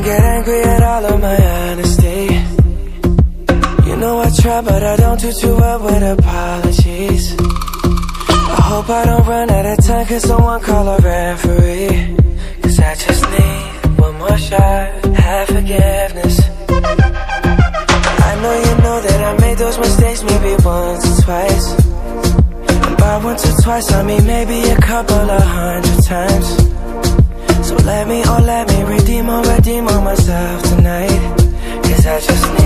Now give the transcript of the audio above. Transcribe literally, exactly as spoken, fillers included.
get angry at all of my honesty. You know I try, but I don't do too well with apologies. I hope I don't run out of time, cause someone call a referee. Cause I just need one more shot, have forgiveness. I know you know that I made those mistakes maybe once or twice. And by once or twice I mean maybe a couple of hundred times. So let me, oh let me redeem or redeem on myself tonight. Cause I just need